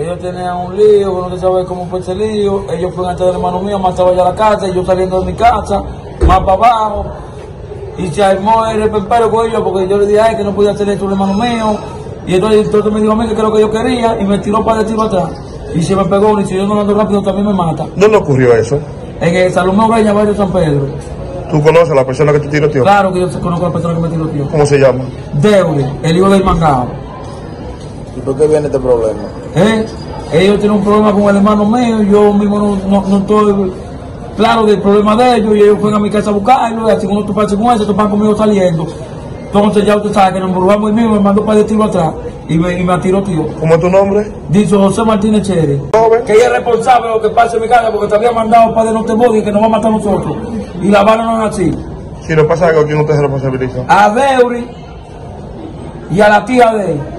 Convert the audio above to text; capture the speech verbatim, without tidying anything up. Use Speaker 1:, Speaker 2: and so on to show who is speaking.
Speaker 1: ellos tenían un lío, no se sabe cómo fue ese lío. Ellos fueron antes del hermano mío, más estaba allá a la casa, y yo saliendo de mi casa, más para abajo. Y se armó el repempero con ellos porque yo le dije a él que no podía hacer esto el hermano mío. Y entonces, entonces me dijo a mí que era lo que yo quería y me tiró para el tiro atrás. Y se me pegó, y si yo no ando rápido también me mata.
Speaker 2: ¿Dónde ocurrió eso?
Speaker 1: En el Salomé Oreña, barrio San Pedro.
Speaker 2: ¿Tú conoces a la persona que te tiró, tío?
Speaker 1: Claro que yo conozco a la persona que me tiró, tío.
Speaker 2: ¿Cómo se llama?
Speaker 1: Deure, el hijo del mangado.
Speaker 3: ¿Y por qué viene este problema?
Speaker 1: ¿Eh? Ellos tienen un problema con el hermano mío, yo mismo no, no, no estoy claro del problema de ellos, y ellos fueron a mi casa a buscarlo, y así cuando tú pasas con eso, topan conmigo saliendo. Entonces ya usted sabe que nos embrujamos y mismo me mandó para el tiro atrás y me, y me atiró, tío.
Speaker 2: ¿Cómo es tu nombre?
Speaker 1: Dice José Martínez Chere.
Speaker 2: Joven.
Speaker 1: Que ella es responsable de lo que pasa en mi casa porque te había mandado para de Norte y que nos va a matar a nosotros. Y la bala no es así.
Speaker 2: Si no pasa algo, ¿quién usted se responsabiliza?
Speaker 1: A Deuri y a la tía de él.